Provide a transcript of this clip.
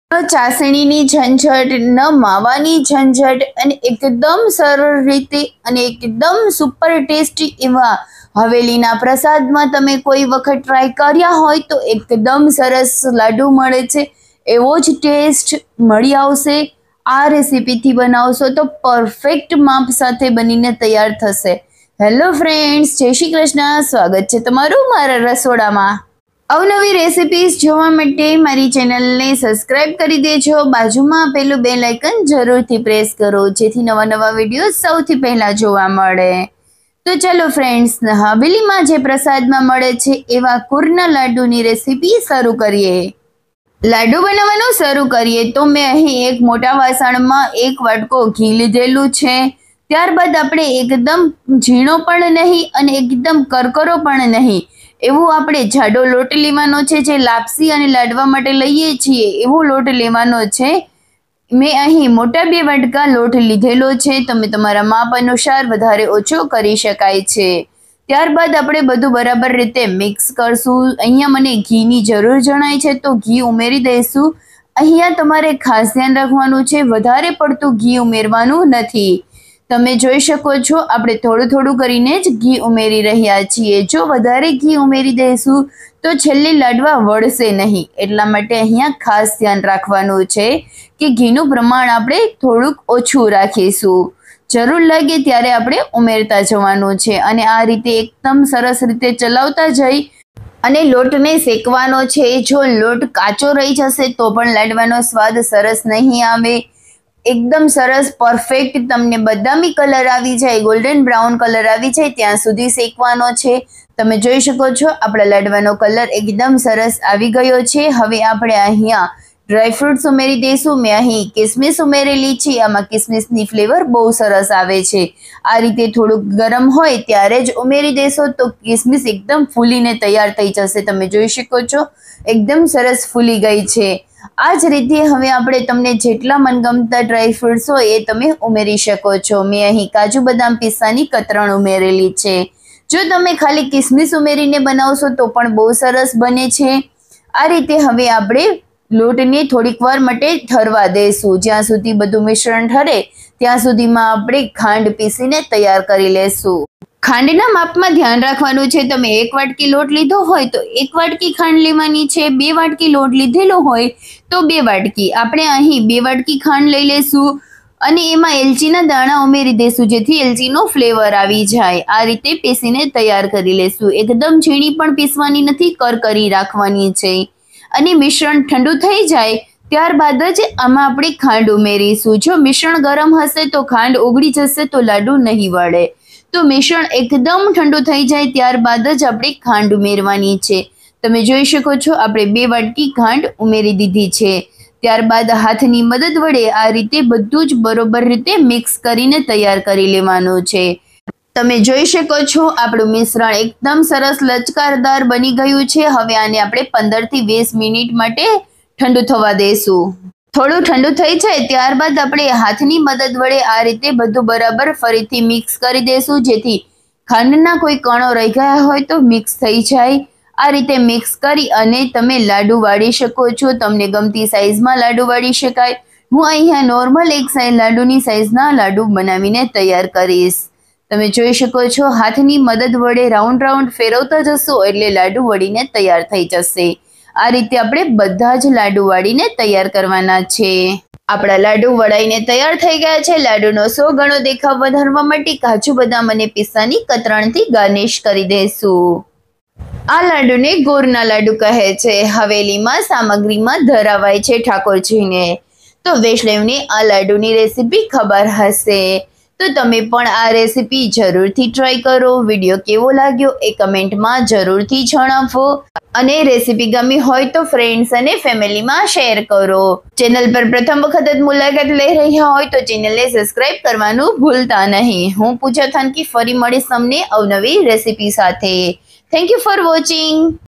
ચાસણીની ઝંઝટ, ન માવાની ઝંઝટ અને એકદમ સરળ રીતે અને એકદમ સુપર ટેસ્ટી એવા હવેલીના પ્રસાદમાં તમે કોઈ વખત ટ્રાય કર્યા હોય તો એકદમ સરસ લાડુ મળે છે એવો જ ટેસ્ટ મળી આવશે। આ રેસીપીથી બનાવશો તો પરફેક્ટ માપ સાથે બનીને તૈયાર થશે। હેલો ફ્રેન્ડ્સ, જય શ્રી કૃષ્ણ, સ્વાગત છે તમારું મારા રસોડામાં। અવનવી રેસિપીઝ જોવા માટે મારી ચેનલને સબસ્ક્રાઇબ કરી દેજો। બાજુમાં આપેલું બેલ આઇકન જરૂરથી પ્રેસ કરો જેથી નવા નવા વિડીયો સૌથી પહેલા જોવા મળે। તો ચાલો ફ્રેન્ડ્સ, હવેલીમાં જે પ્રસાદમાં મળે છે એવા કુરના લાડુની રેસિપી શરૂ કરીએ। લાડુ બનાવવાનું શરૂ કરીએ તો મેં અહીં એક મોટા વાસણમાં 1 વાટકો ઘી લીધેલું છે। ત્યારબાદ આપણે એકદમ ઝીણો પણ નહીં અને એકદમ કરકરો પણ નહીં એવું આપણે જાડો લોટ લેવાનો છે, જે લાપસી અને લાડવા માટે લઈએ છીએ એવો લોટ લેવાનો છે। મેં અહીં મોટા 2 વાટકા લોટ લીધેલો છે, તમે તમારા માપ અનુસાર વધારે ઓછો કરી શકાય છે। ત્યારબાદ આપણે બધું બરાબર રીતે મિક્સ કરશું। અહીંયા મને ઘીની જરૂર જણાય છે તો ઘી ઉમેરી દઈશું। અહીંયા તમારે ખાસ ધ્યાન રાખવાનું છે, વધારે પડતું ઘી ઉમેરવાનું નથી। તમે જોઈ શકો છો આપણે થોડું થોડું કરીને જ ઘી ઉમેરી રહ્યા છીએ। જો વધારે ઘી ઉમેરી દઈશું તો છેલ્લે લાડવા વળશે નહીં, એટલા માટે અહીંયા ખાસ ધ્યાન રાખવાનું છે કે ઘીનું પ્રમાણ આપણે થોડુંક ઓછું રાખીશું। જરૂર લાગે ત્યારે આપણે ઉમેરતા જવાનું છે અને આ રીતે એકદમ સરસ રીતે ચલાવતા જઈ અને લોટને શેકવાનો છે। જો લોટ કાચો રહી જશે તો પણ લાડવાનો સ્વાદ સરસ નહીં આવે। એકદમ સરસ પરફેક્ટ તમને બદામી કલર આવી જાય, ગોલ્ડન બ્રાઉન કલર આવી જાય ત્યાં સુધી શેકવાનો છે। તમે જોઈ શકો છો આપણા લાડવાનો કલર એકદમ સરસ આવી ગયો છે। હવે આપણે અહીંયા ડ્રાયફ્રૂટ્સ ઉમેરી દઈશું। મેં અહીં કિસમિસ ઉમેરેલી છે, આમાં કિસમિસની ફ્લેવર બહુ સરસ આવે છે। આ રીતે થોડુંક ગરમ હોય ત્યારે જ ઉમેરી દેશો તો કિસમિસ એકદમ ફૂલીને તૈયાર થઈ જશે। તમે જોઈ શકો છો એકદમ સરસ ફૂલી ગઈ છે। આ જ રીતે હવે આપણે તમને જેટલા મનગમતા ડ્રાયફ્રૂટ્સ હોય એ તમે ઉમેરી શકો છો। મેં અહીં કાજુ બદામ પિસ્તાની કતરણ ઉમેરેલી છે। જો તમે ખાલી કિસમિસ ઉમેરીને બનાવશો તો પણ બહુ સરસ બને છે। આ રીતે હવે આપણે લોટને થોડીક વાર માટે ઠરવા દઈશું। જ્યાં સુધી બધું મિશ્રણ ઠરે ત્યાં સુધીમાં આપણે ખાંડ પીસીને તૈયાર કરી લેશું। ખાંડના માપમાં ધ્યાન રાખવાનું છે। તમે 1 વાટકી લોટ લીધો હોય તો 1 વાટકી ખાંડ લેવાની છે। 2 વાટકી લોટ લીધેલો હોય તો 2 વાટકી, આપણે અહીં 2 વાટકી ખાંડ લઈ લેશું અને એમાં એલચીના દાણા ઉમેરી દેશું જેથી એલચીનો ફ્લેવર આવી જાય। આ રીતે પીસીને તૈયાર કરી લેશું। એકદમ ઝીણી પણ પીસવાની નથી, કરકરી રાખવાની છે અને મિશ્રણ ઠંડુ થઈ જાય ત્યારબાદ જ આમાં આપણે ખાંડ ઉમેરીશું। જો મિશ્રણ ગરમ હશે તો ખાંડ ઓગળી જશે તો લાડુ નહીં વળે। તો મિશ્રણ એકદમ ઠંડુ થઈ જાય ત્યારબાદ જ આપણે ખાંડ ઉમેરવાની છે। તમે જોઈ શકો છો આપણે 2 વાટકી ખાંડ ઉમેરી દીધી છે। ત્યારબાદ હાથની મદદ વડે આ રીતે બધું જ બરોબર રીતે મિક્સ કરીને તૈયાર કરી લેવાનું છે। તમે જોઈ શકો છો આપણું મિશ્રણ એકદમ સરસ લચકારદાર બની ગયું છે। હવે આને આપણે 15 થી 20 મિનિટ માટે ઠંડુ થવા દઈશું। થોડું ઠંડુ થઈ જાય ત્યારબાદ આપણે હાથની મદદ વડે આ રીતે બધું બરાબર ફરીથી મિક્સ કરી દઈશું જેથી ખાંડના કોઈ કણો રહી ગયા હોય તો મિક્સ થઈ જાય। આ રીતે મિક્સ કરી અને તમે લાડુ વાળી શકો છો। તમને ગમતી સાઈઝમાં લાડુ વાળી શકાય। હું અહીંયા નોર્મલ એક લાડુની સાઈઝના લાડુ બનાવીને તૈયાર કરીશ। તમે જોઈ શકો છો હાથની મદદ વડે રાઉન્ડ રાઉન્ડ ફેરવતા જશો એટલે લાડુ વળીને તૈયાર થઈ જશે। આ રીતે આપણે બધા જ લાડુ વાળીને તૈયાર કરવાના છે। આપણા લાડુ વળાઈને તૈયાર થઈ ગયા છે। લાડુનો 100 ગણો દેખાવ વધારવા માટે કાજુ બદામ અને પિસ્તાની કતરણથી ગાર્નિશ કરી દઈશું। આ લાડુને ગોરના લાડુ કહે છે। હવેલીમાં સામગ્રીમાં ધરાવાય છે ઠાકોરજીને। તો વૈષ્ણવને આ લાડુની રેસીપી ખબર હશે તો તમે પણ આ રેસીપી જરૂરથી ટ્રાય કરો। વિડીયો કેવો લાગ્યો એ કમેન્ટમાં જરૂરથી જણાવો અને રેસીપી ગમી હોય તો ફ્રેન્ડ્સ અને ફેમિલીમાં શેર કરો। ચેનલ પર પ્રથમ વખત જ મુલાકાત લઈ રહ્યા હોય તો ચેનલને સબસ્ક્રાઇબ કરવાનું ભૂલતા નહીં। હું પૂજા થાનકી ફરી મળીશ તમને અવનવી રેસીપી સાથે। Thank you for watching.